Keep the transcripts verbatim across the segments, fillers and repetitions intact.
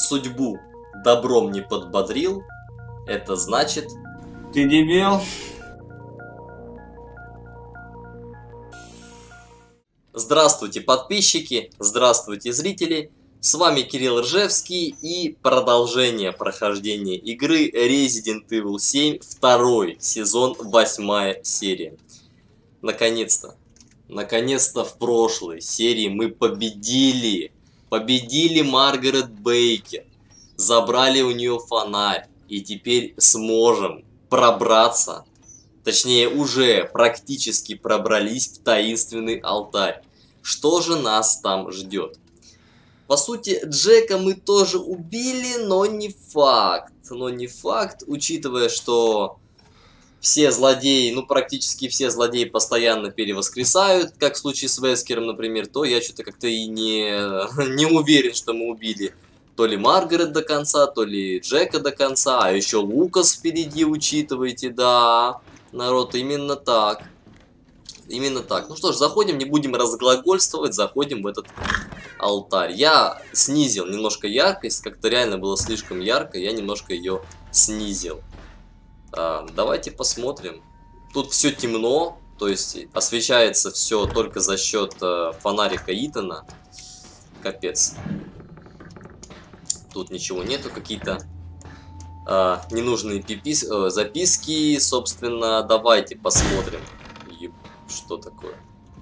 судьбу добром не подбодрил, это значит... Ты дебил? Здравствуйте, подписчики, здравствуйте, зрители. С вами Кирилл Ржевский и продолжение прохождения игры Resident Evil семь, второй сезон, восьмая серия. Наконец-то, наконец-то в прошлой серии мы победили, победили Маргарет Бейкер, забрали у нее фонарь и теперь сможем пробраться, точнее уже практически пробрались в таинственный алтарь. Что же нас там ждет? По сути, Джека мы тоже убили, но не факт. Но не факт, учитывая, что все злодеи, ну практически все злодеи постоянно перевоскресают, как в случае с Вескером, например, то я что-то как-то и не, не уверен, что мы убили то ли Маргарет до конца, то ли Джека до конца, а еще Лукас впереди, учитывайте, да, народ, именно так. Именно так. Ну что ж, заходим, не будем разглагольствовать, заходим в этот алтарь. Я снизил немножко яркость, как-то реально было слишком ярко, я немножко ее снизил. А, давайте посмотрим. Тут все темно, то есть освещается все только за счет а, фонарика Итана. Капец. Тут ничего нету, какие-то а, ненужные пипис, а, записки, собственно, давайте посмотрим. Что такое?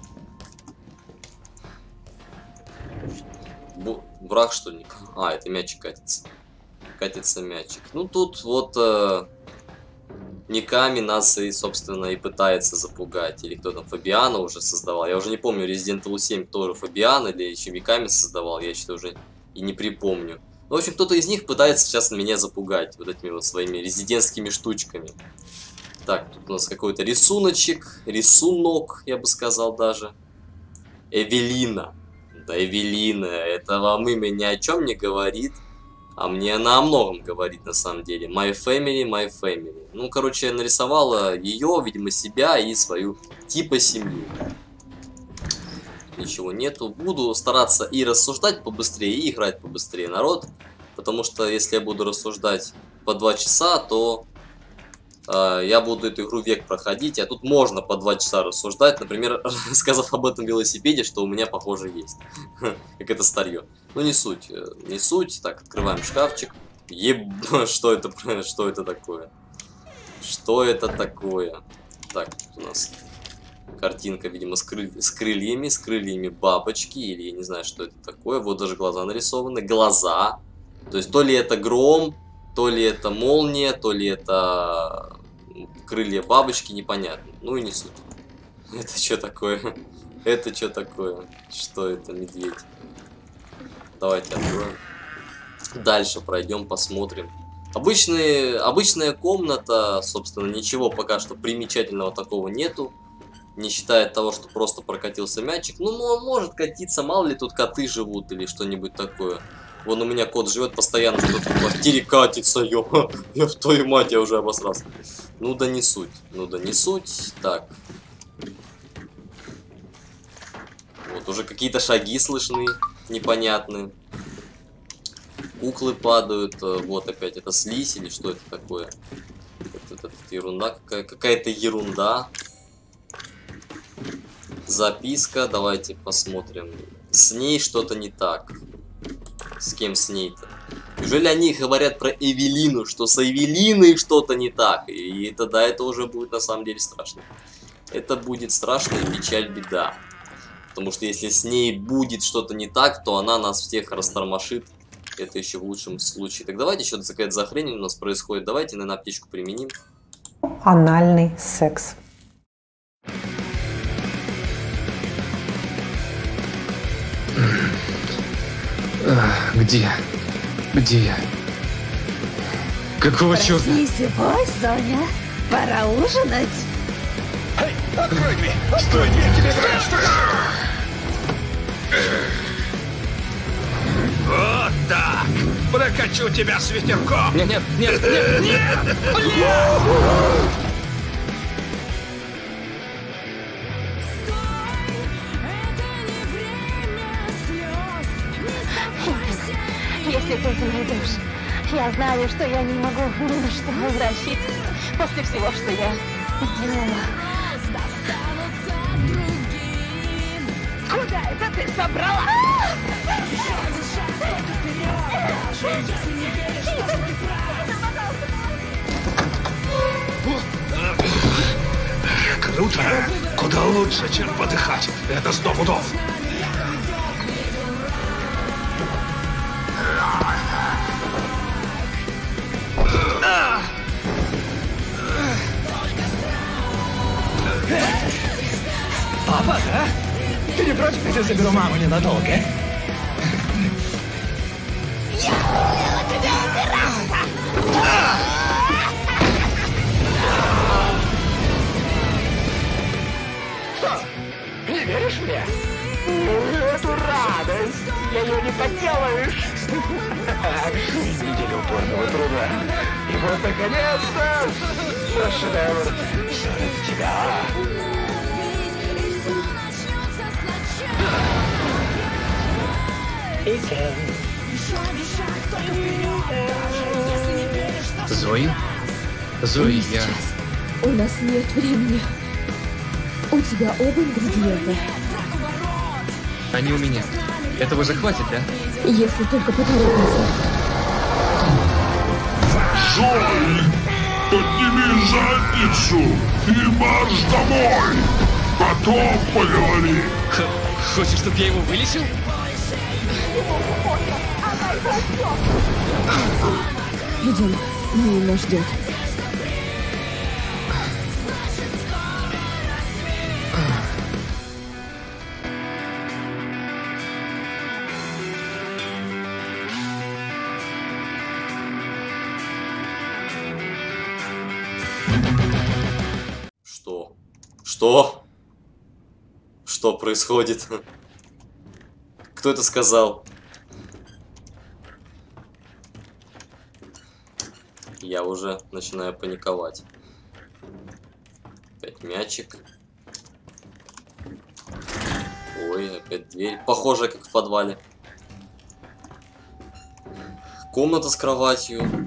Бу враг, что ли? А, это мячик катится. Катится мячик. Ну, тут вот э, Никами нас и, собственно, и пытается запугать. Или кто там, Фабиана уже создавал. Я уже не помню, Resident Evil семь тоже Фабиан или еще Миками создавал. Я что-то уже и не припомню. В общем, кто-то из них пытается сейчас меня запугать. Вот этими вот своими резидентскими штучками. Так, тут у нас какой-то рисуночек, рисунок, я бы сказал даже. Эвелина. Да, Эвелина, это вам имя ни о чем не говорит, а мне она о многом говорит на самом деле. My family, my family. Ну, короче, я нарисовала ее, видимо, себя и свою типа семью. Ничего нету. Буду стараться и рассуждать побыстрее, и играть побыстрее, народ. Потому что если я буду рассуждать по два часа, то... я буду эту игру век проходить, а тут можно по два часа рассуждать, например, сказав об этом велосипеде, что у меня, похоже, есть. Как это старье. Ну, не суть, не суть. Так, открываем шкафчик. Еб... Что это, что это такое? Что это такое? Так, тут у нас картинка, видимо, с, крыль... с крыльями, с крыльями бабочки, или я не знаю, что это такое. Вот даже глаза нарисованы. Глаза. То есть, то ли это гром, то ли это молния, то ли это крылья бабочки, непонятно. Ну и не суть. Это что такое? Это что такое? Что это, медведь? Давайте откроем. Дальше пройдем, посмотрим. Обычные, обычная комната, собственно, ничего пока что примечательного такого нету. Не считая того, что просто прокатился мячик. Ну, он может катиться, мало ли тут коты живут или что-нибудь такое. Вон у меня кот живет постоянно, что-то в квартире катится, ё, я в твою мать, я уже обосрался. Ну да не суть, ну да не суть. Так. Вот уже какие-то шаги слышны, непонятные. Куклы падают, вот опять это слизь или что это такое? Это, это, это ерунда, какая-то ерунда. Записка, давайте посмотрим. С ней что-то не так. С кем с ней-то? Неужели они говорят про Эвелину, что с Эвелиной что-то не так? И тогда это уже будет на самом деле страшно. Это будет страшно и печаль, беда. Потому что если с ней будет что-то не так, то она нас всех растормошит. Это еще в лучшем случае. Так давайте, что-то какая-то захрень у нас происходит. Давайте, наверное, аптечку применим. Анальный секс. Где? Где я? Какого черта? Проснись, бой, Соня. Пора ужинать. Эй, открой дверь! Стой, дверь, тебе говорят, что... Вот так! Прокачу тебя с ветерком! Нет, нет, нет, нет, нет! Если только на этом Я знаю, что я не могу ни на что рассчитывать после всего, что я сделала. Куда это ты собрала? Круто! Куда лучше, чем подыхать. Это сто пудов. Папа, да? Ты не против, если я заберу маму ненадолго? Я велела тебе убираться! Что? Не веришь мне? Эту радость! Ее не поделаешь! Неделя упорного труда. И вот, наконец-то, шедевр. Все ради тебя. Зои? Зои, я... У нас нет времени. У тебя оба ингредиента. Они у меня. Этого же хватит, да? Если только поторопимся. Зои, подними задницу и марш домой. Потом поговорим. Х хочешь, чтобы я его вылечил? Идем, Мия нас ждет. Что? Что? Что происходит? Кто это сказал? Я уже начинаю паниковать. Опять мячик. Ой, опять дверь. Похоже, как в подвале. Комната с кроватью.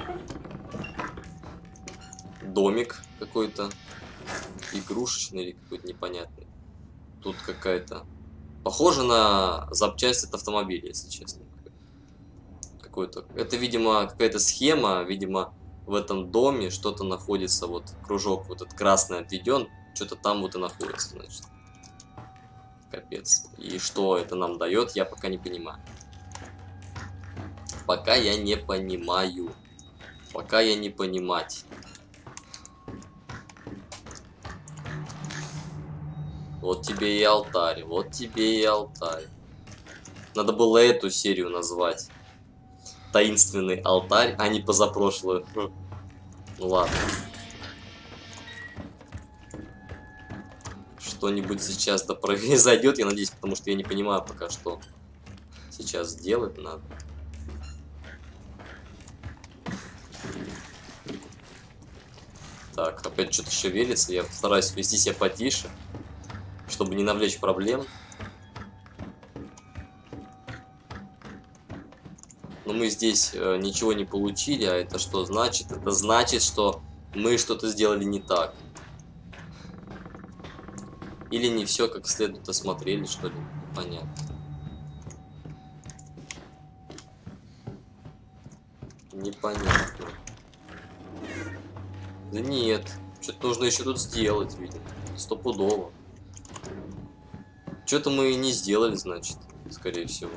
Домик какой-то. Игрушечный или какой-то непонятный. Тут какая-то... Похоже на запчасть от автомобиля, если честно. Какой-то... Это, видимо, какая-то схема. Видимо, в этом доме что-то находится. Вот кружок вот этот красный отведен. Что-то там вот и находится, значит. Капец. И что это нам дает, я пока не понимаю. Пока я не понимаю. Пока я не понимать. Вот тебе и алтарь, вот тебе и алтарь. Надо было эту серию назвать. Таинственный алтарь, а не позапрошлую. Хм. Ну ладно. Что-нибудь сейчас да произойдет, я надеюсь, потому что я не понимаю пока, что сейчас делать надо. Так, опять что-то шевелится, я стараюсь вести себя потише, чтобы не навлечь проблем. Но мы здесь э, ничего не получили, а это что значит? Это значит, что мы что-то сделали не так. Или не все как следует осмотрели, что ли? Понятно. Непонятно. Да нет, что-то нужно еще тут сделать, видимо. Стопудово. Что-то мы не сделали, значит, скорее всего.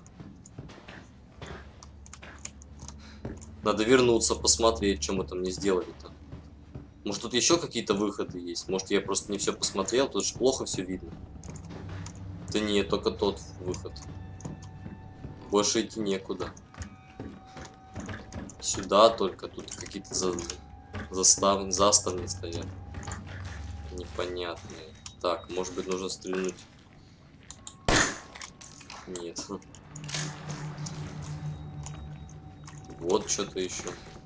Надо вернуться, посмотреть, что мы там не сделали-то. Может, тут еще какие-то выходы есть? Может, я просто не все посмотрел, тут же плохо все видно. Да нет, только тот выход. Больше идти некуда. Сюда только, тут какие-то за... заставни, заставни стоят. Непонятные. Так, может быть, нужно стрельнуть. Нет. Вот что-то еще.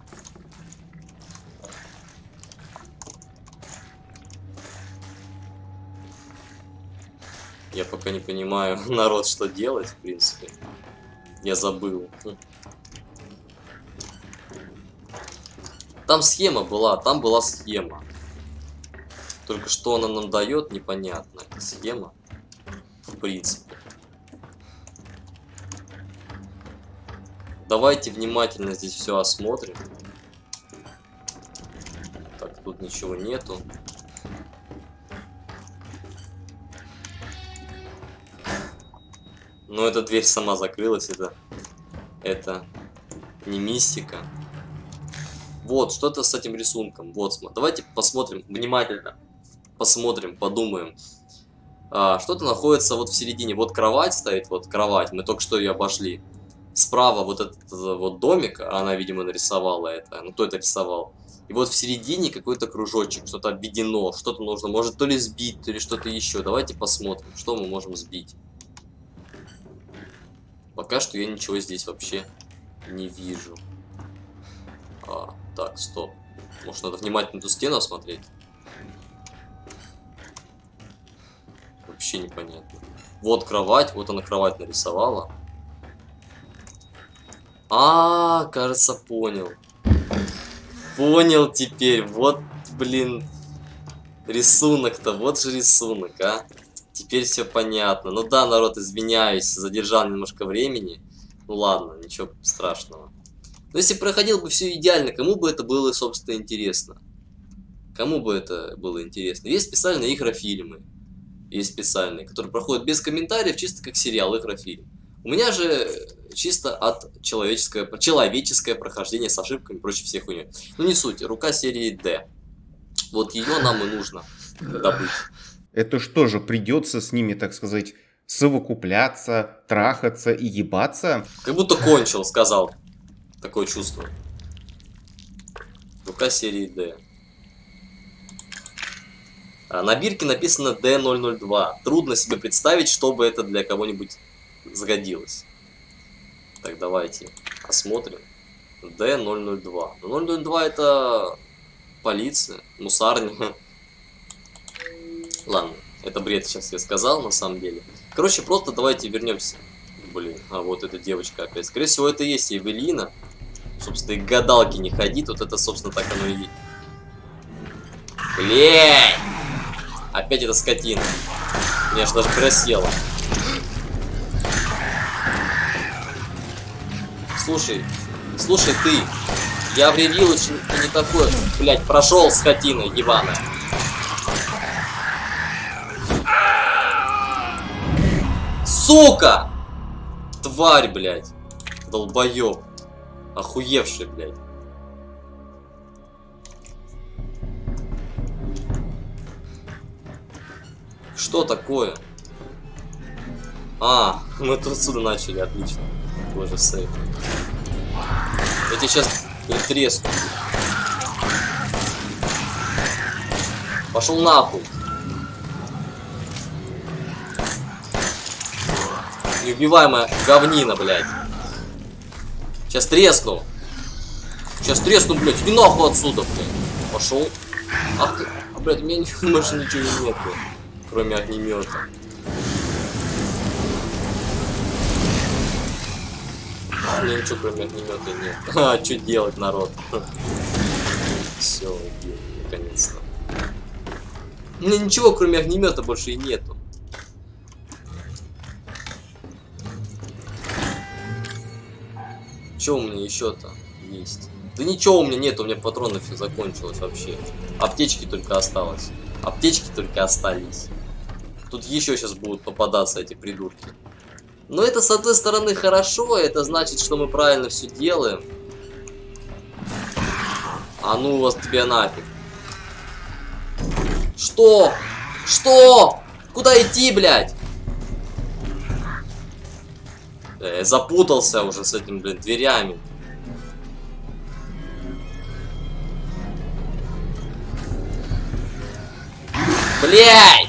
Я пока не понимаю, народ, что делать, в принципе. Я забыл. Там схема была, там была схема. Только что она нам дает, непонятно. Эта схема. В принципе. Давайте внимательно здесь все осмотрим. Так, тут ничего нету. Но эта дверь сама закрылась, это... Это не мистика. Вот, что-то с этим рисунком. Вот, давайте посмотрим внимательно. Посмотрим, подумаем. А, что-то находится вот в середине. Вот кровать стоит, вот кровать. Мы только что ее обошли. Справа вот этот вот домик, она, видимо, нарисовала это. Ну, кто это рисовал? И вот в середине какой-то кружочек, что-то обведено, что-то нужно. Может, то ли сбить, то ли что-то еще. Давайте посмотрим, что мы можем сбить. Пока что я ничего здесь вообще не вижу. А, так, стоп. Может, надо внимательно эту стену осмотреть? Вообще непонятно. Вот кровать, вот она кровать нарисовала. А, кажется, понял. Понял теперь. Вот, блин, рисунок-то. Вот же рисунок, а. Теперь все понятно. Ну да, народ, извиняюсь, задержал немножко времени. Ну ладно, ничего страшного. Но если проходил бы все идеально, кому бы это было, собственно, интересно? Кому бы это было интересно? Есть специальные игрофильмы. Есть специальные, которые проходят без комментариев, чисто как сериал, игрофильм. У меня же чисто от человеческое, человеческое прохождение с ошибками и прочей всей хуйней. Ну не суть, рука серии D. Вот ее нам и нужно добыть. Это что же, придется с ними, так сказать, совокупляться, трахаться и ебаться? Как будто кончил, сказал. Такое чувство. Рука серии D. А на бирке написано Д ноль ноль два. Трудно себе представить, чтобы это для кого-нибудь сгодилось. Так, давайте осмотрим. Д ноль ноль два. ноль ноль два это полиция, мусарня. Ладно, это бред сейчас я сказал, на самом деле. Короче, просто давайте вернемся. Блин, а вот эта девочка опять. Скорее всего, это и есть Эвелина. Собственно, и к гадалке не ходить. Вот это, собственно, так оно и есть. Блин! Опять эта скотина. Меня аж даже просела. Слушай, слушай ты. Я в ревилочке не такой. Блять, прошел скотина ебаная. Сука! Тварь, блядь. Долбоёб. Охуевший, блядь. Что такое? А, мы тут отсюда начали, отлично. Боже, сейф. Я тебе сейчас тресну. Пошел нахуй. Неубиваемая говнина, блядь. Сейчас тресну. Сейчас тресну, блядь. Иди нахуй отсюда, блядь. Пошел. Ах ты. Блядь, у меня больше ничего нет, блядь, кроме огнемета. У меня ничего кроме огнемета нет. А, что делать, народ? Все, наконец-то. У меня ничего кроме огнемета больше и нету. Что у меня еще-то есть? Да ничего у меня нет, у меня патронов все закончилось вообще. Аптечки только осталось. Аптечки только остались. Тут еще сейчас будут попадаться эти придурки. Но это, с одной стороны, хорошо. Это значит, что мы правильно все делаем. А ну вас тебя нафиг. Что? Что? Куда идти, блядь? Я запутался уже с этими, блин, дверями. Блядь!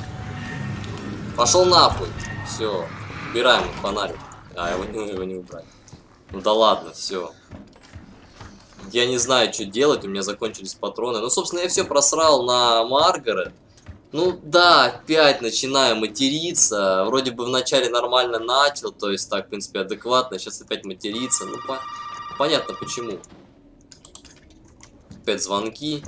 Пошел нахуй. Все. Убираем фонарик. А, его не, его не убрать. Ну да ладно, все. Я не знаю, что делать. У меня закончились патроны. Ну, собственно, я все просрал на Маргарет. Ну да, опять начинаю материться. Вроде бы вначале нормально начал, то есть так, в принципе, адекватно. Сейчас опять материться. Ну, по понятно почему. Опять звонки.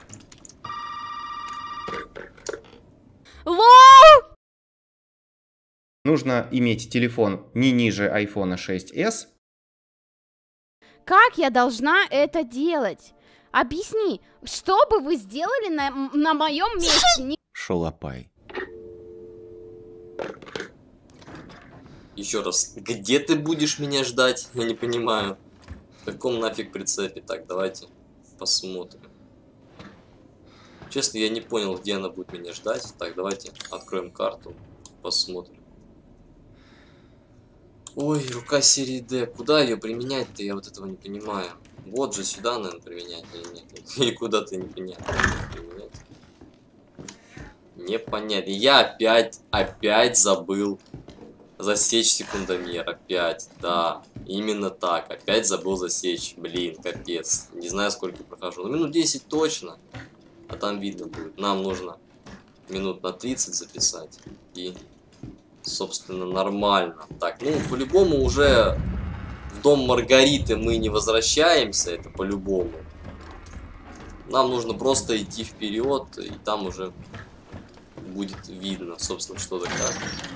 Нужно иметь телефон не ниже айфона шесть эс. Как я должна это делать? Объясни, что бы вы сделали на, на моем месте? Шалопай. Еще раз, где ты будешь меня ждать? Я не понимаю. В каком нафиг прицепе? Так, давайте посмотрим. Честно, я не понял, где она будет меня ждать. Так, давайте откроем карту, посмотрим. Ой, рука серии D. Куда ее применять-то? Я вот этого не понимаю. Вот же сюда, наверное, применять или нет? Или куда-то непонятно применять. Непонятно. Я опять, опять забыл засечь секундомер. Опять, да. Именно так. Опять забыл засечь. Блин, капец. Не знаю, сколько прохожу. Ну, минут десять точно. А там видно будет. Нам нужно минут на тридцать записать. И... собственно, нормально. Так, ну, по-любому уже в дом Маргариты мы не возвращаемся, это по-любому. Нам нужно просто идти вперед, и там уже будет видно, собственно, что да как.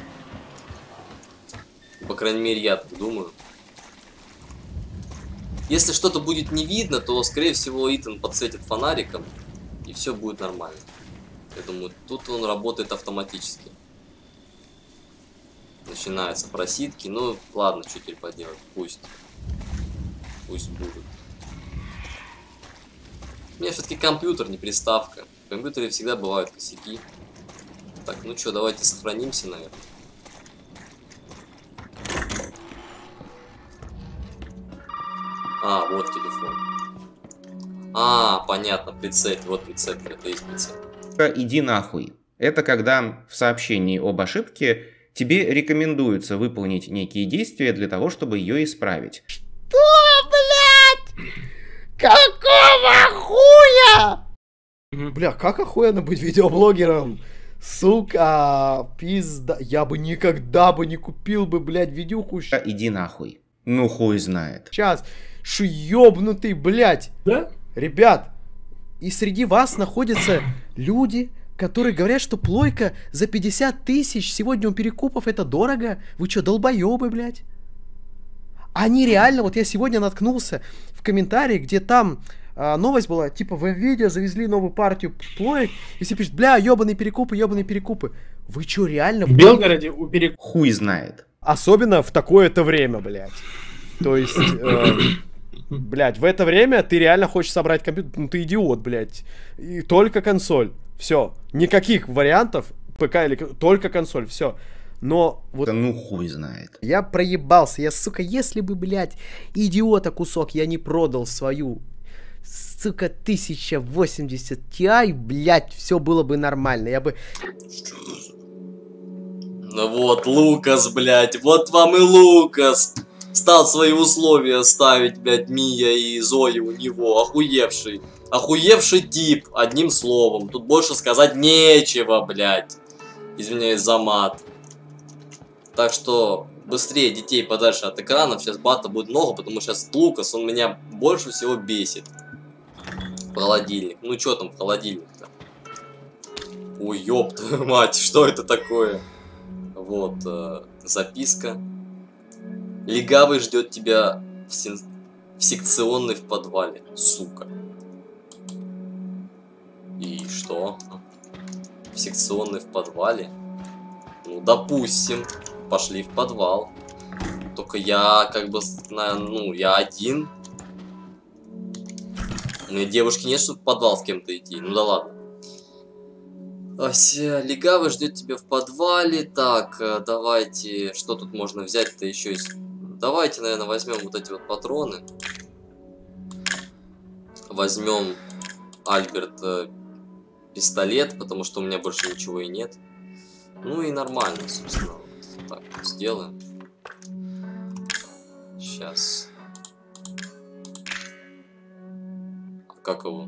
По крайней мере, я так думаю. Если что-то будет не видно, то, скорее всего, Итан подсветит фонариком, и все будет нормально. Я думаю, тут он работает автоматически. Начинаются проситки. Ну, ладно, что теперь поделать. Пусть. Пусть будут. У меня все-таки компьютер, не приставка. В компьютере всегда бывают косяки. Так, ну что, давайте сохранимся, наверное. А, вот телефон. А, понятно, прицеп. Вот прицеп, это есть прицеп. Иди нахуй. Это когда в сообщении об ошибке тебе рекомендуется выполнить некие действия для того, чтобы ее исправить. Что, блядь? Какого хуя? Бля, как охуенно быть видеоблогером? Сука, пизда. Я бы никогда бы не купил бы, блядь, видюху. Иди нахуй. Ну хуй знает. Сейчас. Шу ёбнутый, блядь. Да? Ребят, и среди вас находятся люди, которые говорят, что плойка за пятьдесят тысяч сегодня у перекупов это дорого. Вы что, долбоебы, блядь? Они реально, вот я сегодня наткнулся в комментарии, где там а, новость была, типа в Nvidia завезли новую партию плоек, и все пишут, бля, ебаные перекупы, ебаные перекупы. Вы что, реально? В Белгороде у перекупов? Хуй знает. Особенно в такое-то время, блядь. То есть... Э, блядь, в это время ты реально хочешь собрать компьютер, ну ты идиот, блядь. И только консоль, все. Никаких вариантов, ПК или... Только консоль, все. Но вот... Да ну хуй знает. Я проебался, я, сука, если бы, блядь, идиота кусок я не продал свою, сука, тысяча восемьдесят Ti, блядь, все было бы нормально, я бы... Ну вот, Лукас, блядь, вот вам и Лукас. Стал свои условия ставить, блядь, Мия и Зои у него. Охуевший. Охуевший тип, одним словом. Тут больше сказать нечего, блядь. Извиняюсь за мат. Так что быстрее детей подальше от экранов. Сейчас бата будет много, потому что сейчас Лукас, он меня больше всего бесит. Холодильник. Ну что там в холодильник-то? Ой, ёб твою мать, что это такое? Вот, э, записка. Легавый ждет тебя в, сен... в секционной в подвале, сука. И что? В секционной в подвале? Ну, допустим, пошли в подвал. Только я как бы, ну, я один. У меня девушки нет, чтобы в подвал с кем-то идти. Ну да ладно. Ася, легавый ждет тебя в подвале. Так, давайте, что тут можно взять-то еще есть? Давайте, наверное, возьмем вот эти вот патроны. Возьмем Альберт э, пистолет, потому что у меня больше ничего и нет. Ну и нормально, собственно. Вот так вот сделаем. Сейчас. Как его?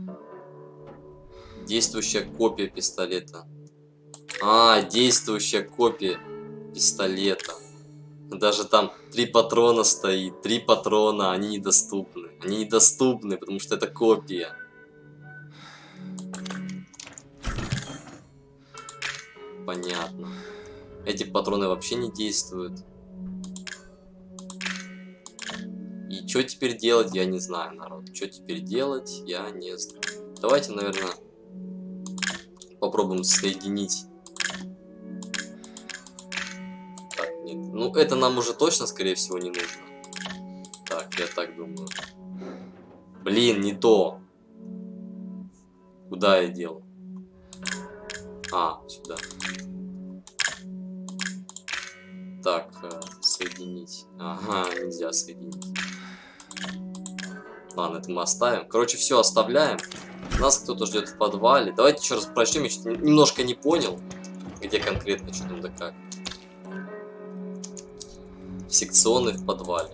Действующая копия пистолета. А, действующая копия пистолета. Даже там три патрона стоит. Три патрона, они недоступны. Они недоступны, потому что это копия. понятно. Эти патроны вообще не действуют. И что теперь делать, я не знаю, народ. Что теперь делать, я не знаю. Давайте, наверное, попробуем соединить. Так, нет. Ну, это нам уже точно, скорее всего, не нужно. Так, я так думаю. Блин, не то. Куда я делал? А, сюда. Так, соединить. Ага, нельзя соединить. Ладно, это мы оставим. Короче, все оставляем. Нас кто-то ждет в подвале. Давайте еще раз прочтем. Я что-то немножко не понял, где конкретно, что там да как. Секционный в подвале.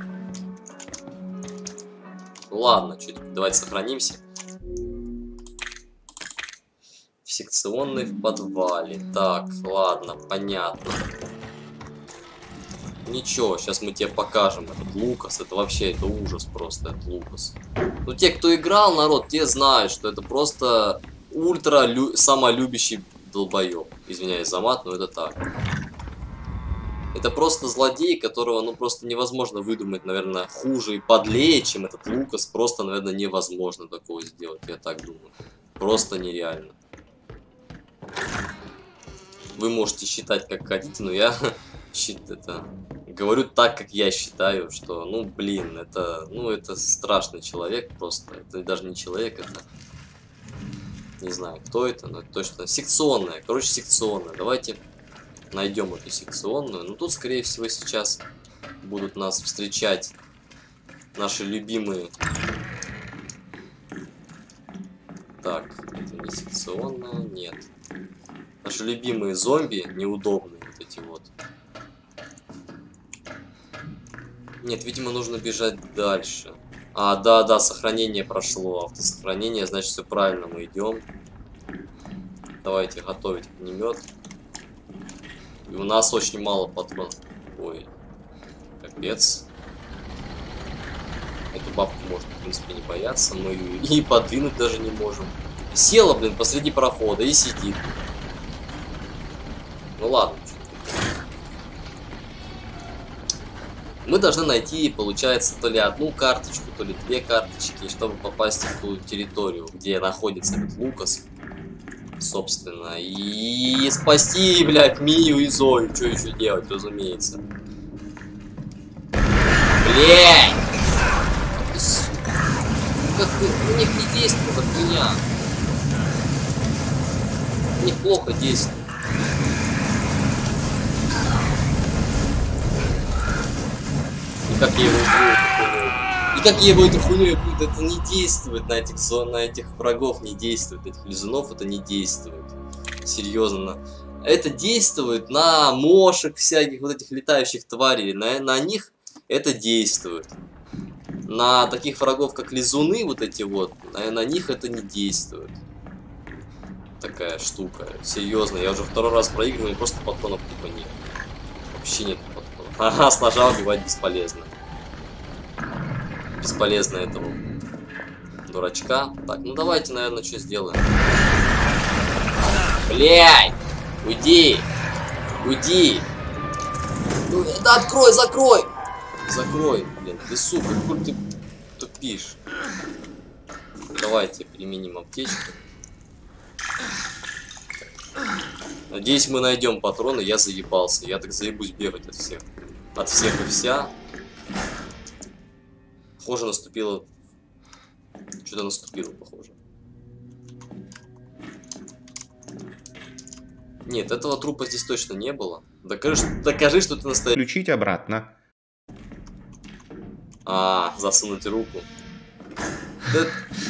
Ладно, чуть давайте сохранимся. Секционный в подвале. Так, ладно, понятно. Ничего, сейчас мы тебе покажем. Этот Лукас, это вообще, это ужас просто, это Лукас. Ну, те, кто играл, народ, те знают, что это просто ультра лю самолюбящий долбоеб. Извиняюсь за мат, но это так. Это просто злодей, которого, ну, просто невозможно выдумать, наверное, хуже и подлее, чем этот Лукас. Просто, наверное, невозможно такого сделать, я так думаю. Просто нереально. Вы можете считать как хотите, но я это, говорю так, как я считаю, что, ну, блин, это, ну, это страшный человек просто. Это даже не человек, это, не знаю, кто это, но это точно секционная. Короче, секционная. Давайте найдем эту секционную. Ну, тут, скорее всего, сейчас будут нас встречать наши любимые. Так, это не секционная, нет. Наши любимые зомби, неудобные вот эти вот. Нет, видимо, нужно бежать дальше. А, да, да, сохранение прошло. Автосохранение, значит, все правильно, мы идем. Давайте готовить пулемет. И у нас очень мало патронов. Ой, капец. Эту бабку можно, в принципе, не бояться. Мы ее и подвинуть даже не можем. Села, блин, посреди прохода и сидит. Ну ладно. Мы должны найти, получается, то ли одну карточку, то ли две карточки, чтобы попасть в ту территорию, где находится этот Лукас. Собственно. И спасти, блядь, Мию и Зою. Что еще делать, разумеется. Блядь! Как у них не действует, как меня. У них плохо действует. И как я его убью, и как я его эту хуйню, это не действует на этих зон, на этих врагов не действует, этих лизунов это не действует. Серьезно. Это действует на мошек всяких вот этих летающих тварей, на, на них это действует. На таких врагов, как лизуны, вот эти вот, на, на них это не действует. Такая штука. Серьезно, я уже второй раз проигрываю, просто патронов типа нет. Вообще нет патронов. Ага, с ножа убивать бесполезно. Бесполезно этого дурачка. Так, ну давайте, наверное, что сделаем. Блядь! Уйди! Уйди! Ну, да открой, закрой! Закрой, блин, ты сука, хуй ты тупишь. Давайте применим аптечку. Надеюсь, мы найдем патроны. Я заебался. Я так заебусь бегать от всех. От всех и вся. Похоже, наступило. Что-то наступило, похоже. Нет, этого трупа здесь точно не было. Докажи, докажи что ты настоящий. Включить обратно. А, засунуть руку. Да...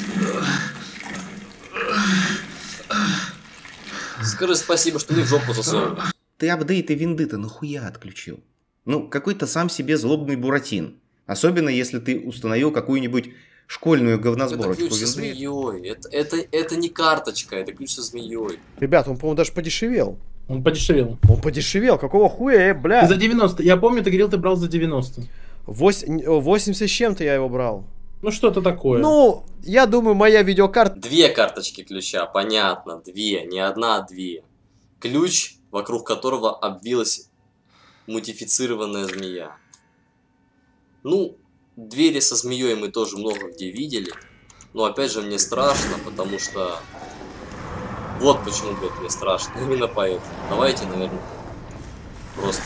Скажи спасибо, что не в жопу засунул. Ты апдейты винды-то нахуя отключил? Ну, какой-то сам себе злобный буратин. Особенно, если ты установил какую-нибудь школьную говносборочку это ключ со змеей. Это, это, это не карточка, это ключ со змеей. Ребят, он, по-моему, даже подешевел. Он подешевел. Он подешевел, какого хуя, э, бля? За девяносто. Я помню, ты говорил, ты брал за девяносто. восемьдесят с чем-то я его брал. Ну, что-то такое. Ну, я думаю, моя видеокарта... Две карточки ключа, понятно, две, не одна, а две. Ключ, вокруг которого обвилась мутифицированная змея. Ну, двери со змеей мы тоже много где видели. Но опять же мне страшно, потому что... Вот почему, блядь, мне страшно. Именно поэтому. Давайте, наверное, просто...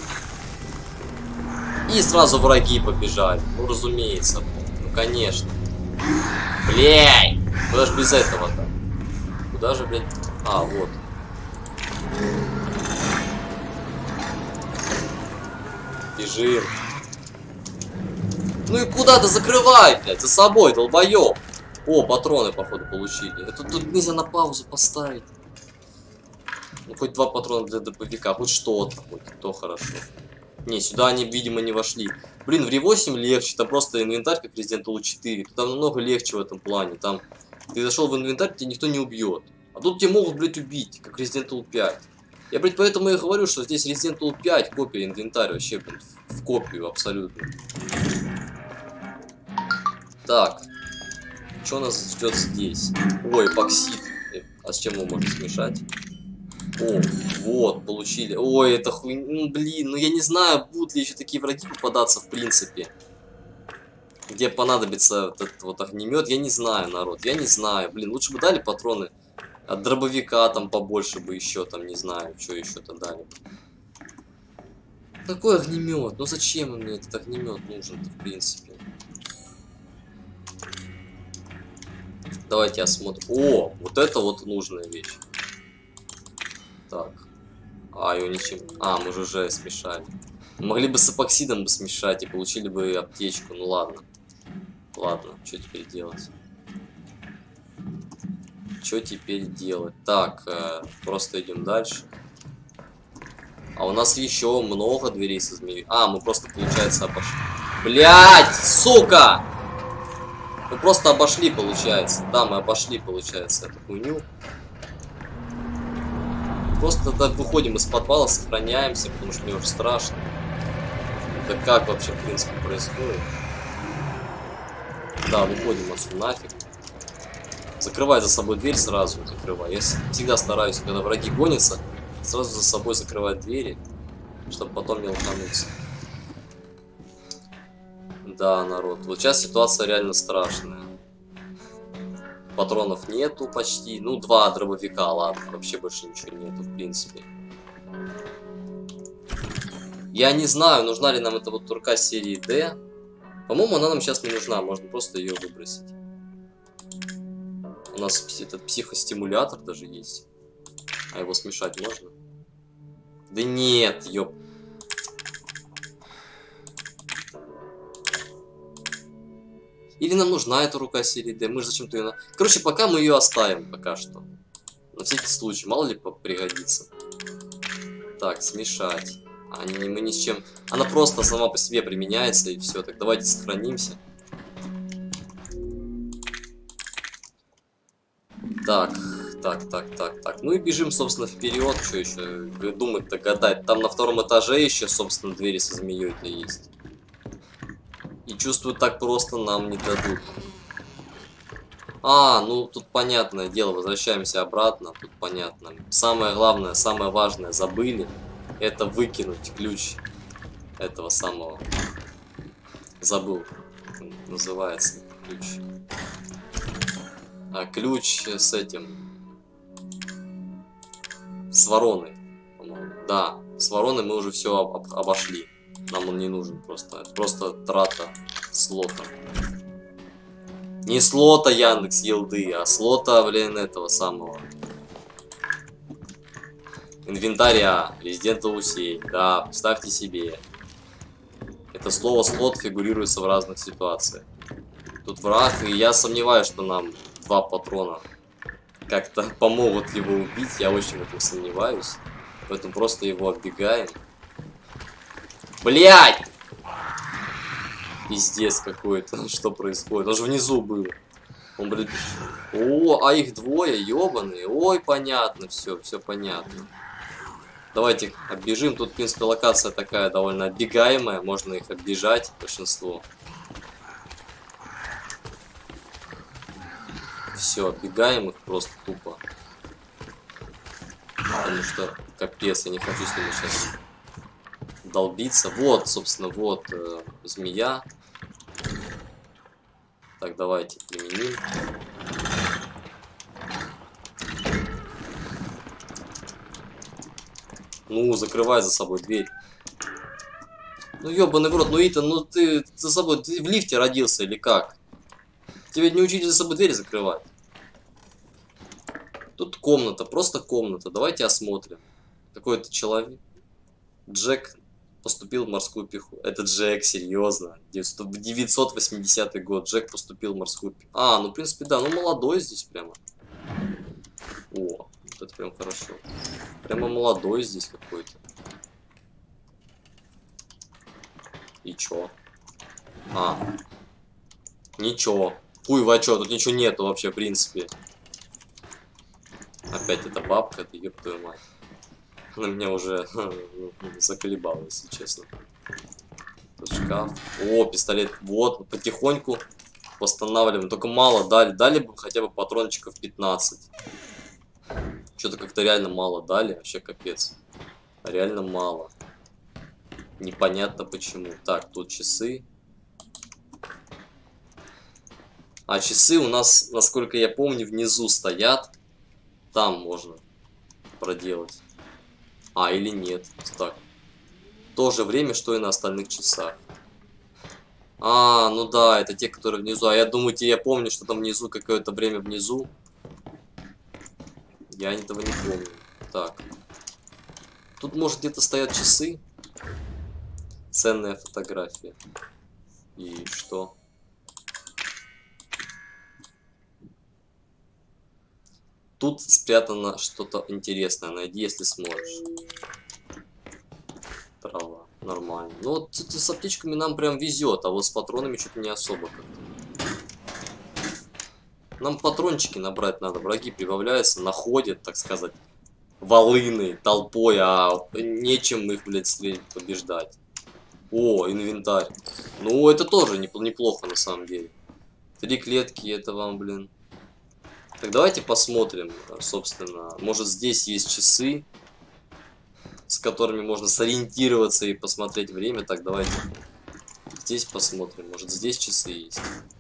И сразу враги побежали. Ну, разумеется. Ну, конечно. Блядь! Куда же без этого-то? Куда же, блядь? А, вот. Бежим. Ну и куда ты закрывай, блядь, за собой, долбоёб. О, патроны, походу, получили. Это тут нельзя на паузу поставить. Ну, хоть два патрона для дробовика, хоть что-то, хоть то хорошо. Не, сюда они, видимо, не вошли. Блин, в Ри восемь легче, там просто инвентарь, как Resident Evil четыре. Там намного легче в этом плане. Там ты зашел в инвентарь, тебя никто не убьет. А тут тебя могут, блядь, убить, как Resident Evil пять. Я, блядь, поэтому и говорю, что здесь Resident Evil пять, копия инвентаря, вообще, блядь, в копию абсолютно. Так. Что нас ждет здесь? Ой, эпоксид. А с чем его можно смешать? О, вот, получили. Ой, это хуй... Ну, блин, ну я не знаю, будут ли еще такие враги попадаться в принципе. Где понадобится вот этот вот огнемет, я не знаю, народ. Я не знаю. Блин, лучше бы дали патроны от дробовика, там побольше бы еще, там, не знаю, что еще-то дали. Такой огнемет. Ну зачем мне этот огнемет нужен-то, в принципе? Давайте осмотрим. О, вот это вот нужная вещь. Так. А, его ничем... А, мы же уже смешали. Могли бы с эпоксидом бы смешать и получили бы аптечку. Ну ладно. Ладно, что теперь делать? Что теперь делать? Так, э, просто идем дальше. А у нас еще много дверей со змеей. А, мы просто, получается, обошли. Блять, сука! Мы просто обошли, получается. Да, мы обошли, получается, эту хуйню. Просто так выходим из подвала, сохраняемся, потому что мне уже страшно. Это как вообще, в принципе, происходит? Да, выходим отсюда нафиг. Закрывай за собой дверь сразу, закрывай. Я всегда стараюсь, когда враги гонятся, сразу за собой закрывать двери, чтобы потом не лохануться. Да, народ, вот сейчас ситуация реально страшная. Патронов нету почти. Ну, два дробовика, ладно. Вообще больше ничего нету, в принципе. Я не знаю, нужна ли нам эта вот турка серии D. По-моему, она нам сейчас не нужна. Можно просто ее выбросить. У нас этот психостимулятор даже есть. А его смешать можно? Да нет, ёп. Или нам нужна эта рука серии D? Мы же зачем-то ее... На... Короче, пока мы ее оставим, пока что. На всякий случай, мало ли пригодится. Так, смешать. А не, мы ни с чем... Она просто сама по себе применяется, и все. Так, давайте сохранимся. Так, так, так, так, так. Ну и бежим, собственно, вперед. Что еще думать-то, гадать. Там на втором этаже еще, собственно, двери со змеей-то есть. И чувствую, так просто нам не дадут. А, ну тут понятное дело, возвращаемся обратно. Тут понятно. Самое главное, самое важное забыли. Это выкинуть ключ этого самого. Забыл, как он называется ключ. А ключ с этим. С вороной, по-моему. Да, с вороной мы уже все об обошли. Нам он не нужен просто. Это просто трата слота. Не слота Яндекс Елды, а слота, блин, этого самого. Инвентаря. Resident Evil семь. Да, представьте себе. Это слово слот фигурируется в разных ситуациях. Тут враг, и я сомневаюсь, что нам два патрона как-то помогут его убить. Я очень в этом сомневаюсь. Поэтому просто его оббегаем. Блять! Пиздец какой-то. Что происходит? Он же внизу был. Он, блин... О, а их двое, ёбаные. Ой, понятно, все, все понятно. Давайте оббежим. Тут, в принципе, локация такая довольно оббегаемая. Можно их оббежать, большинство. Все, оббегаем их просто тупо. Потому что, капец, я не хочу с ними сейчас долбиться. Вот, собственно, вот э, змея. Так, давайте применим. Ну, закрывай за собой дверь. Ну, ёбаный в рот, ну, Итан, ну ты за собой, ты в лифте родился или как? Тебе не учили за собой дверь закрывать. Тут комната, просто комната. Давайте осмотрим. Какой-то человек. Джек поступил в морскую пехоту. Это Джек, серьезно. девятьсот восьмидесятый год. Джек поступил в морскую пехоту. А, ну, в принципе, да. Ну, молодой здесь прямо. О, это прям хорошо. Прямо молодой здесь какой-то. И чё? А. Ничего. Хуй во чё, тут ничего нету вообще, в принципе. Опять эта бабка, это ёб твою мать. Она меня уже заколебала, если честно. Тут шкаф. О, пистолет. Вот, потихоньку восстанавливаем. Только мало дали. Дали бы хотя бы патрончиков пятнадцать. Что-то как-то реально мало дали. Вообще капец. Реально мало. Непонятно почему. Так, тут часы. А часы у нас, насколько я помню, внизу стоят. Там можно проделать. А, или нет. Так. То же время, что и на остальных часах. А, ну да, это те, которые внизу. А я думаю, я помню, что там внизу какое-то время внизу. Я этого не помню. Так. Тут, может, где-то стоят часы. Ценная фотография. И что? Тут спрятано что-то интересное. Найди, если сможешь. Трава. Нормально. Ну вот с аптечками нам прям везет, а вот с патронами что-то не особо как-то. Нам патрончики набрать надо. Враги прибавляются, находят, так сказать, волыны толпой, а нечем их, блядь, стрелять, побеждать. О, инвентарь. Ну, это тоже неплохо на самом деле. Три клетки, это вам, блин. Так, давайте посмотрим, собственно. Может, здесь есть часы, с которыми можно сориентироваться и посмотреть время. Так, давайте здесь посмотрим. Может, здесь часы есть.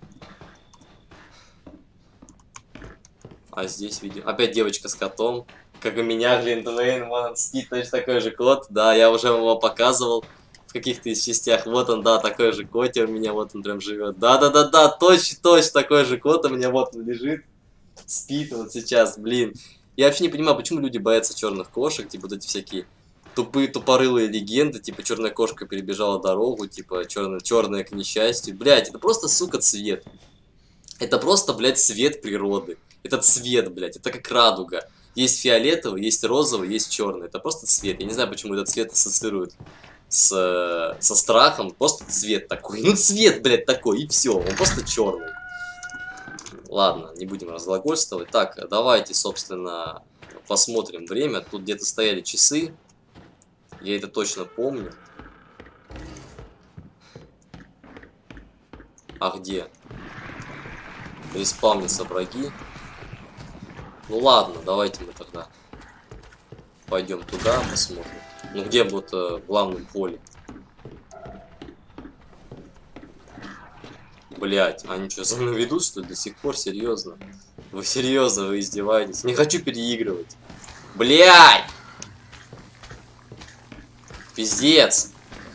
А здесь видео. Опять девочка с котом. Как у меня, Глинтвейн, вон спит точно такой же кот. Да, я уже его показывал в каких-то из частях. Вот он, да, такой же котик у меня. Вот он прям живет. Да-да-да-да, точно-точно такой же кот у меня вот он лежит. Спит вот сейчас, блин. Я вообще не понимаю, почему люди боятся черных кошек. Типа вот эти всякие тупые, тупорылые легенды. Типа черная кошка перебежала дорогу. Типа черная, черная к несчастью. Блять, это просто, сука, цвет. Это просто, блядь, цвет природы. Это цвет, блядь, это как радуга. Есть фиолетовый, есть розовый, есть черный. Это просто цвет. Я не знаю, почему этот цвет ассоциирует с, со страхом. Просто цвет такой. Ну, цвет, блядь, такой, и все. Он просто черный. Ладно, не будем разглагольствовать. Так, давайте, собственно, посмотрим время. Тут где-то стояли часы. Я это точно помню. А где? Респавнятся враги. Ну ладно, давайте мы тогда пойдем туда, посмотрим. Ну где вот э, в главном поле? Блять, они что, за мной ведут, что ли, до сих пор? Серьезно? Вы серьезно, вы издеваетесь? Не хочу переигрывать. Блять! Пиздец.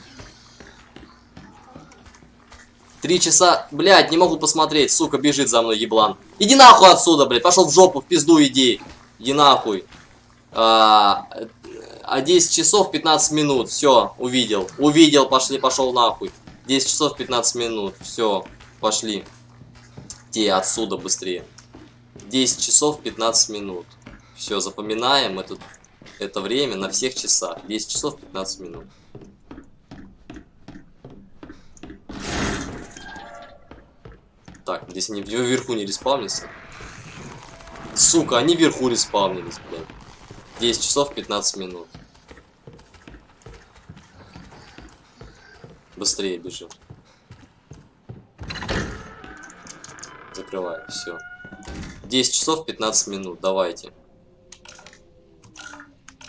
Три часа, блядь, не могу посмотреть, сука, бежит за мной еблан. Иди нахуй отсюда, блядь, пошел в жопу, в пизду иди. Иди нахуй. А, а десять часов пятнадцать минут, все, увидел. Увидел, пошли, пошел нахуй. десять часов пятнадцать минут, все, пошли. Те отсюда быстрее. десять часов пятнадцать минут. Все, запоминаем это, это время на всех часах. десять часов пятнадцать минут. Так, здесь они вверху не респавнятся. Сука, они вверху респавнились, блядь. десять часов пятнадцать минут. Быстрее бежим. Закрываем, все. десять часов пятнадцать минут, давайте.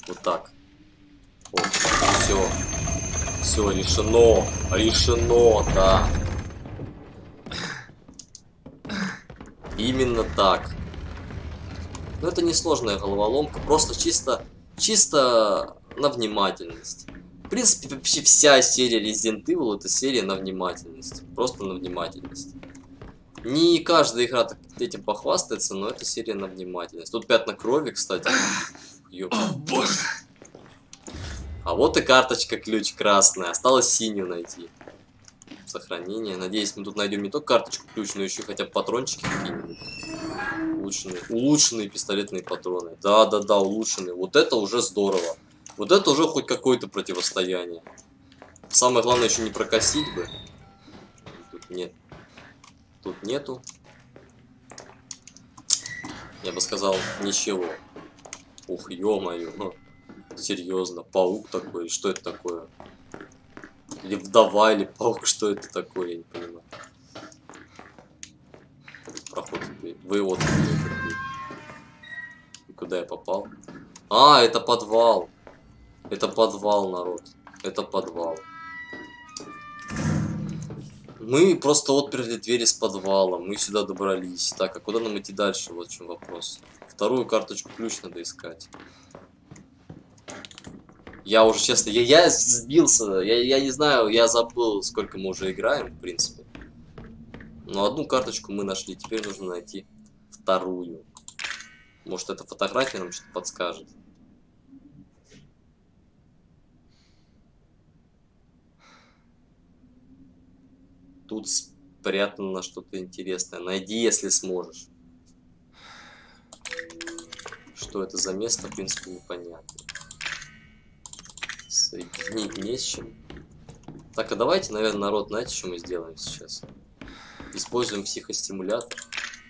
Вот так. Вот. Все. Все, решено. Решено, да. Именно так. Но это несложная головоломка. Просто чисто, чисто на внимательность. В принципе, вообще вся серия Resident Evil это серия на внимательность. Просто на внимательность. Не каждая игра так этим похвастается, но это серия на внимательность. Тут пятна крови, кстати. Ёп. О, боже. А вот и карточка ключ красная. Осталось синюю найти. Сохранение. Надеюсь, мы тут найдем не только карточку ключ, но еще хотя бы патрончики какие-нибудь. Улучшенные. Улучшенные пистолетные патроны. Да-да-да, улучшенные. Вот это уже здорово. Вот это уже хоть какое-то противостояние. Самое главное еще не прокосить бы. Тут нет. Тут нету. Я бы сказал, ничего. Ух, ё-моё. Ну, серьезно, паук такой. Что это такое? Или вдова, или паук. Что это такое? Я не понимаю. Проход. Вы вот. Куда я попал? А, это подвал. Это подвал, народ. Это подвал. Мы просто отперли двери с подвала. Мы сюда добрались. Так, а куда нам идти дальше? Вот в чем вопрос. Вторую карточку ключ надо искать. Я уже, честно, я, я сбился. Я, я не знаю, я забыл, сколько мы уже играем, в принципе. Но одну карточку мы нашли. Теперь нужно найти вторую. Может, эта фотография нам что-то подскажет. Тут спрятано что-то интересное. Найди, если сможешь. Что это за место, в принципе, непонятно. Соединить не с чем. Так, а давайте, наверное, народ, знаете, что мы сделаем сейчас? Используем психостимулятор.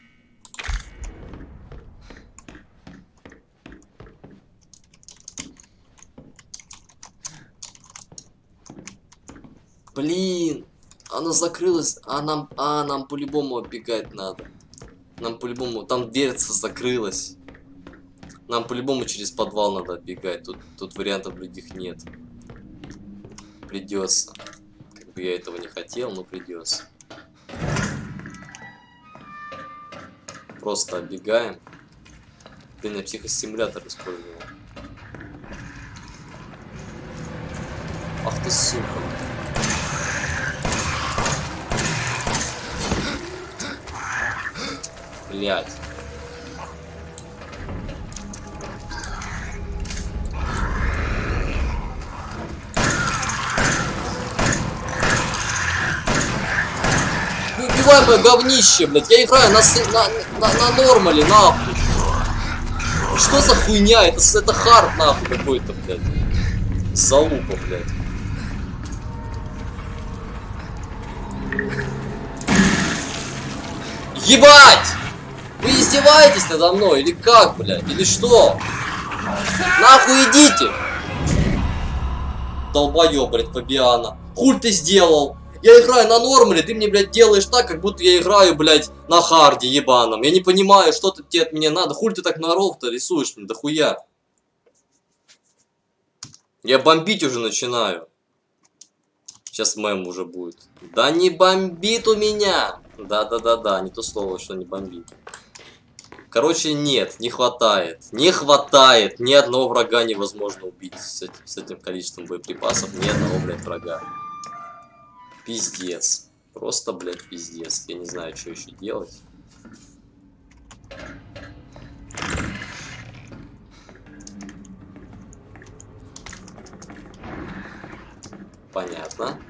Блин! Она закрылась, а нам, а нам по-любому оббегать надо. Нам по-любому, там дверца закрылась. Нам по-любому через подвал надо оббегать. Тут, тут вариантов других нет. Придется. Как бы я этого не хотел, но придется. Просто оббегаем. Блин, я психостимулятор использовал. Ах ты сука. Блять. Ну, убивай мое говнище, блядь. Я играю на, на, на, на нормале, нахуй. Что за хуйня? Это, это хард, нахуй, какой-то, блядь. Залупа, блядь. Ебать! Вы издеваетесь надо мной или как, блядь? Или что? Нахуй идите! Долбоёб, блядь, Фабиана. Хуль ты сделал? Я играю на нормале, ты мне, блядь, делаешь так, как будто я играю, блядь, на харде ебаном. Я не понимаю, что ты, тебе от меня надо. Хуль ты так на ров-то рисуешь мне, да хуя. Я бомбить уже начинаю. Сейчас мем уже будет. Да не бомбит у меня! Да-да-да-да, не то слово, что не бомбит. Короче, нет, не хватает. Не хватает. Ни одного врага невозможно убить с этим, с этим количеством боеприпасов. Ни одного, блядь, врага. Пиздец. Просто, блядь, пиздец. Я не знаю, что еще делать. Понятно.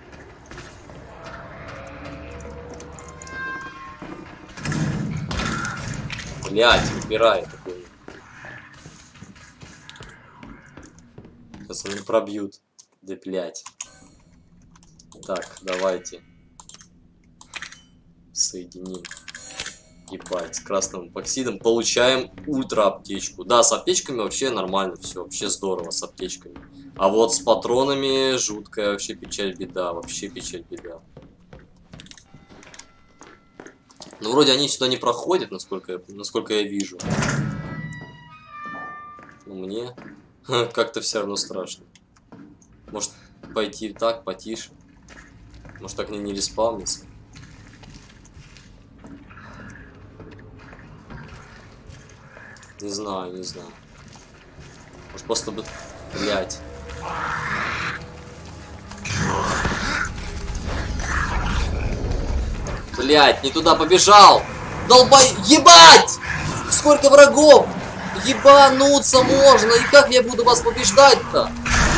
Блять, убирай такой. Сейчас они пробьют. Да блять. Так, давайте. Соединим. Ебать, с красным эпоксидом. Получаем ультра аптечку. Да, с аптечками вообще нормально все. Вообще здорово с аптечками. А вот с патронами жуткая вообще печаль беда. Вообще печаль беда. Ну, вроде они сюда не проходят, насколько, насколько я вижу. Ну, мне... Как-то все равно страшно. Может пойти так, потише. Может так мне не респаунится. Не знаю, не знаю. Может просто бы... Блять. Блять, не туда побежал! Долбай... Ебать! Сколько врагов! Ебануться можно! И как я буду вас побеждать-то?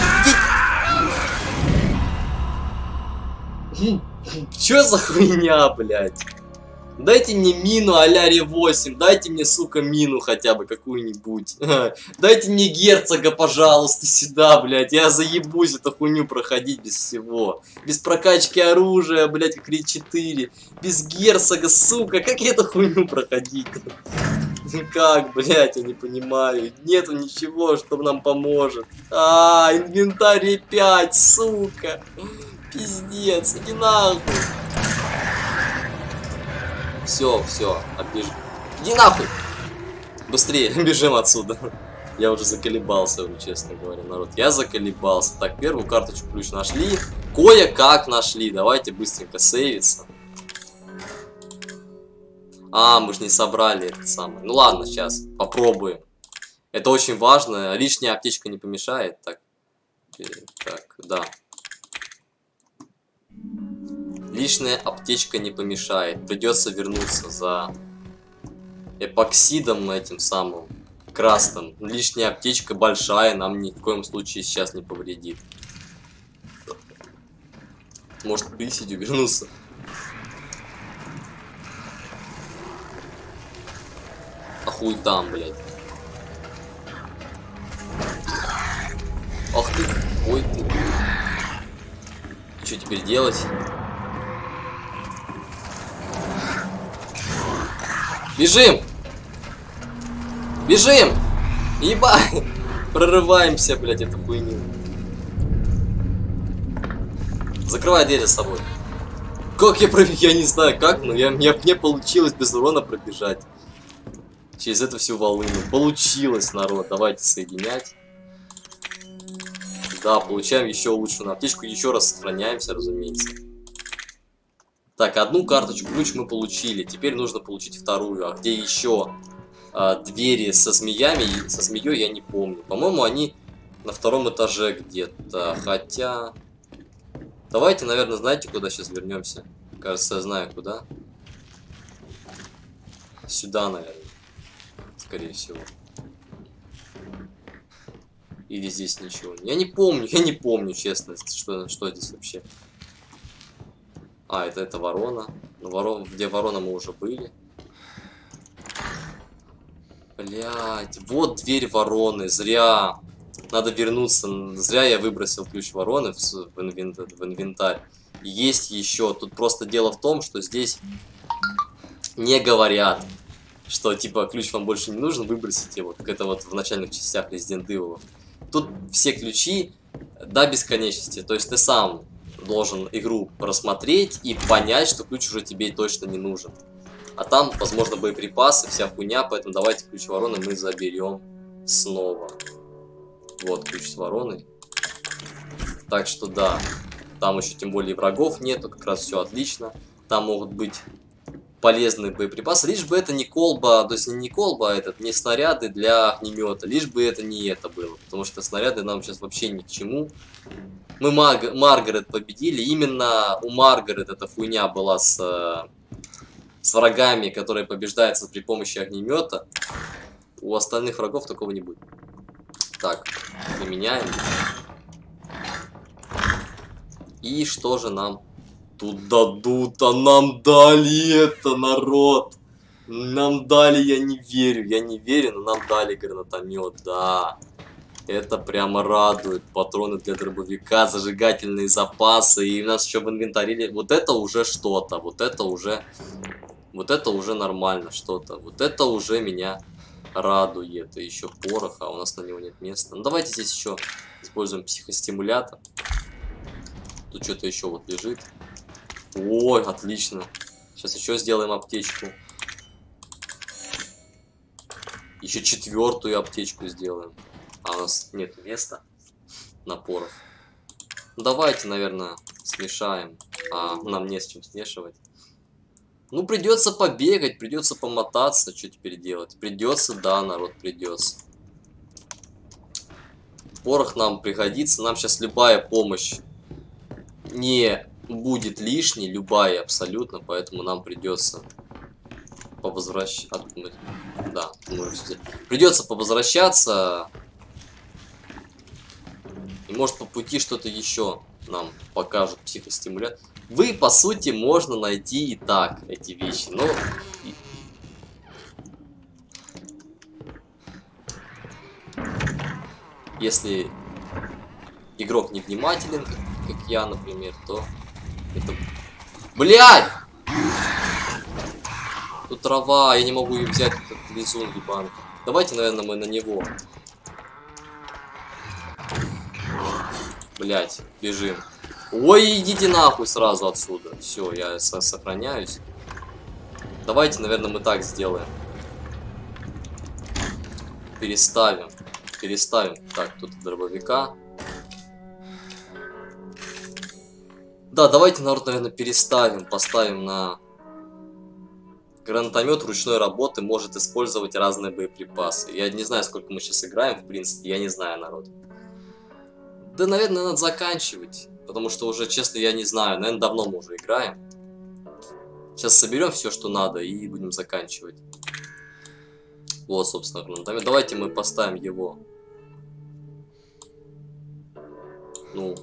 Чё за хуйня, блять? Дайте мне мину а-ля Ре восемь, дайте мне, сука, мину хотя бы какую-нибудь. Дайте мне герцога, пожалуйста, сюда, блядь. Я заебусь эту хуйню проходить без всего. Без прокачки оружия, блядь, как Ре четыре. Без герцога, сука, как я эту хуйню проходить? Как, блядь, я не понимаю. Нету ничего, что нам поможет. А, инвентарь Ре пять, сука. Пиздец, иди нахуй. Все, все, оббежим. Иди нахуй! Быстрее, бежим отсюда. Я уже заколебался, честно говоря, народ. Я заколебался. Так, первую карточку ключ нашли. Кое-как нашли. Давайте быстренько сейвиться. А, мы же не собрали это самое. Ну ладно, сейчас попробуем. Это очень важно. Лишняя аптечка не помешает. Так, так, да. Лишняя аптечка не помешает. Придется вернуться за эпоксидом этим самым красным. Лишняя аптечка большая нам ни в коем случае сейчас не повредит. Может присидью вернуться. А хуй там, блядь. Ах ты, ой ты. Что теперь делать? Бежим! Бежим! Ебать! Прорываемся, блядь, эту хуйню. Закрывай дверь за собой. Как я пробег? Я не знаю как, но я, я, мне получилось без урона пробежать. Через эту всю волыну. Получилось, народ. Давайте соединять. Да, получаем еще улучшенную аптечку. Еще раз сохраняемся, разумеется. Так, одну карточку ключ мы получили. Теперь нужно получить вторую. А где еще а, двери со змеями? Со змеей я не помню. По-моему, они на втором этаже где-то. Хотя... Давайте, наверное, знаете, куда сейчас вернемся? Кажется, я знаю, куда. Сюда, наверное. Скорее всего. Или здесь ничего. Я не помню, я не помню, честно, что, что здесь вообще. А, это, это ворона. Ну, ворон, где ворона мы уже были. Блять, вот дверь вороны. Зря. Надо вернуться. Зря я выбросил ключ вороны в, в, инвентарь, в инвентарь. Есть еще. Тут просто дело в том, что здесь не говорят, что типа ключ вам больше не нужен, выбросите. Вот как это вот в начальных частях Resident Evil. Тут все ключи до бесконечности. То есть ты сам должен игру просмотреть и понять, что ключ уже тебе точно не нужен. А там, возможно, боеприпасы, вся хуйня, поэтому давайте ключ вороны мы заберем снова. Вот ключ с вороной. Так что да, там еще тем более врагов нету, как раз все отлично. Там могут быть полезные боеприпасы, лишь бы это не колба, то есть не колба, а этот, не снаряды для огнемета, лишь бы это не это было, потому что снаряды нам сейчас вообще ни к чему. Мы Маг... Маргарет победили, именно у Маргарет эта хуйня была с, с врагами, которые побеждаются при помощи огнемета. У остальных врагов такого не будет. Так, применяем. И что же нам тут дадут? А нам дали это, народ. Нам дали, я не верю, я не верю, но нам дали гранатомет, да. Это прямо радует. Патроны для дробовика, зажигательные запасы. И у нас еще в инвентаре. Вот это уже что-то. Вот это уже... Вот это уже нормально что-то. Вот это уже меня радует. И еще порох, а у нас на него нет места. Ну давайте здесь еще используем психостимулятор. Тут что-то еще вот лежит. Ой, отлично. Сейчас еще сделаем аптечку. Еще четвертую аптечку сделаем. А у нас нет места на порох. Давайте, наверное, смешаем. А, нам не с чем смешивать. Ну, придется побегать, придется помотаться. Что теперь делать? Придется, да, народ, придется. Порох нам пригодится. Нам сейчас любая помощь не будет лишней. Любая абсолютно. Поэтому нам придется повозвращаться. Да, придется повозвращаться. И может по пути что-то еще нам покажут психостимулятор. Вы, по сути, можно найти и так эти вещи, но... Если игрок невнимателен, как, как я, например, то это... Блядь! Тут трава, я не могу ее взять, этот лизун ебаный. Давайте, наверное, мы на него. Блять, бежим. Ой, идите нахуй сразу отсюда. Все, я сохраняюсь. Давайте, наверное, мы так сделаем. Переставим. Переставим. Так, тут дробовика. Да, давайте, народ, наверное, переставим. Поставим на... Гранатомет ручной работы может использовать разные боеприпасы. Я не знаю, сколько мы сейчас играем, в принципе. Я не знаю, народ. Да, наверное, надо заканчивать. Потому что уже, честно, я не знаю. Наверное, давно мы уже играем. Сейчас соберем все, что надо, и будем заканчивать. Вот, собственно, гранатомет. Давайте мы поставим его. Ну.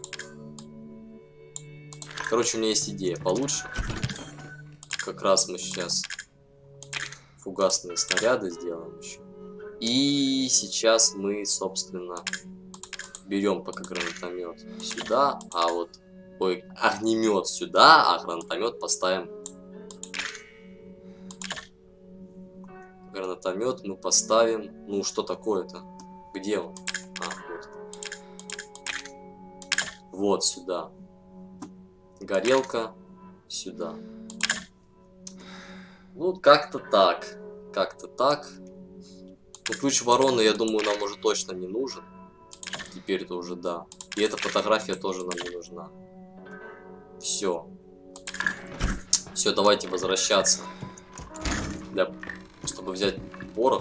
Короче, у меня есть идея получше. Как раз мы сейчас фугасные снаряды сделаем еще. И сейчас мы, собственно... Берем пока гранатомет сюда, а вот ой, огнемет сюда, а гранатомет поставим. Гранатомет мы поставим. Ну, что такое-то? Где он? А, вот. Вот сюда. Горелка сюда. Ну, как-то так. Как-то так. Ну, ключ вороны, я думаю, нам уже точно не нужен. Теперь-то уже да. И эта фотография тоже нам не нужна. Все. Все, давайте возвращаться. Для... Чтобы взять порох.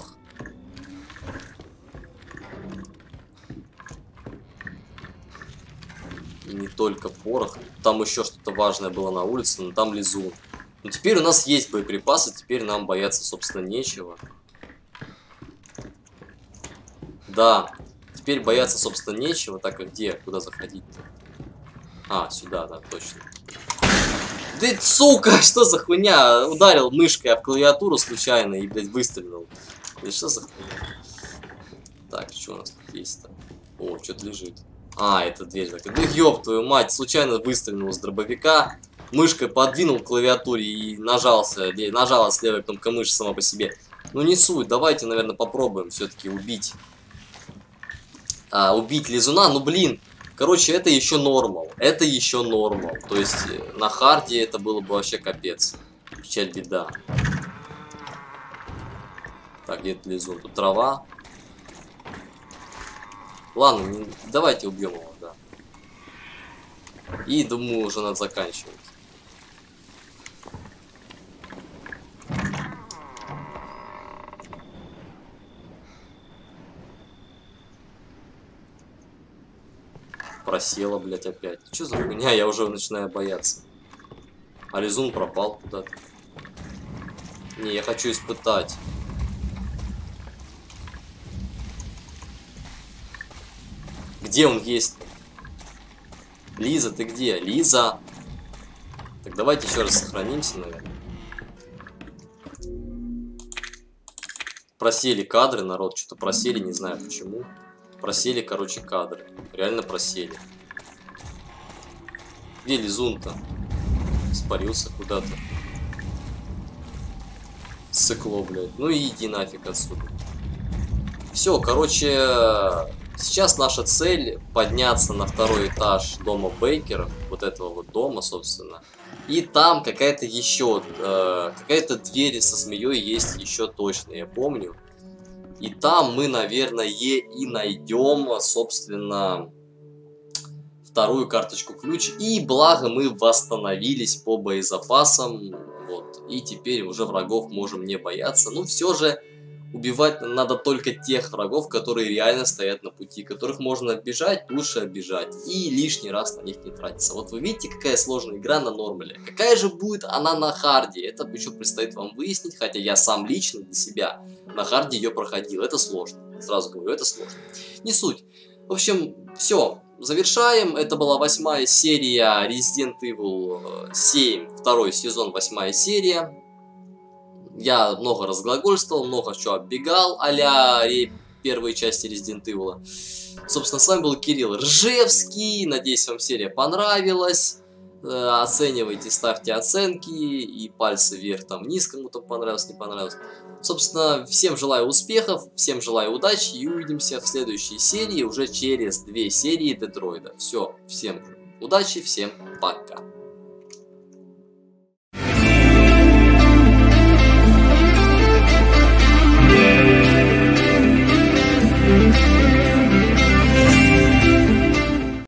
И не только порох. Там еще что-то важное было на улице, но там лизун. Но теперь у нас есть боеприпасы, теперь нам бояться, собственно, нечего. Да. Теперь бояться, собственно, нечего. Так, а где? Куда заходить-то? А, сюда, да, точно. Да, сука, что за хуйня? Ударил мышкой об клавиатуру случайно и, блядь, выстрелил. Да что за хуйня? Так, что у нас тут есть-то? О, что-то лежит. А, это дверь закрыта. Да ёб твою мать, случайно выстрелил с дробовика. Мышкой подвинул к клавиатуре и нажался. Нажалась левая кнопка мыши сама по себе. Ну не суть, давайте, наверное, попробуем все-таки убить. А, убить лизуна, ну блин. Короче, это еще нормал. Это еще нормал. То есть на харде это было бы вообще капец. Печаль, беда. Так, где-то лизун. Тут трава. Ладно, не... давайте убьем его, да. И думаю, уже надо заканчивать. Просела, блядь, опять. Что за хуйня? Я уже начинаю бояться. А лизун пропал куда-то. Не, я хочу испытать. Где он есть? Лиза, ты где? Лиза! Так, давайте еще раз сохранимся, наверное. Просели кадры, народ, что-то просели, не знаю почему. Просели, короче, кадры. Реально просели. Где лизун-то? Испарился куда-то. Сыкло, блядь. Ну и иди нафиг отсюда. Все, короче, сейчас наша цель подняться на второй этаж дома Бейкеров. Вот этого вот дома, собственно. И там какая-то еще, э, какая-то дверь со змеей есть еще точно, я помню. И там мы, наверное, и найдем, собственно, вторую карточку-ключ. И благо мы восстановились по боезапасам. Вот. И теперь уже врагов можем не бояться. Но все же убивать надо только тех врагов, которые реально стоят на пути. Которых можно оббежать, лучше оббежать. И лишний раз на них не тратиться. Вот вы видите, какая сложная игра на нормале. Какая же будет она на харде? Это еще предстоит вам выяснить. Хотя я сам лично для себя на харде ее проходил. Это сложно. Сразу говорю, это сложно. Не суть. В общем, все. Завершаем. Это была восьмая серия Resident Evil семь. Второй сезон, восьмая серия. Я много разглагольствовал, много чего оббегал, а-ля первые части Resident Evil. Собственно, с вами был Кирилл Ржевский. Надеюсь, вам серия понравилась. Э, оценивайте, ставьте оценки. И пальцы вверх, там вниз, кому-то понравилось, не понравилось. Собственно, всем желаю успехов, всем желаю удачи. И увидимся в следующей серии, уже через две серии Детройда. Все, всем удачи, всем пока.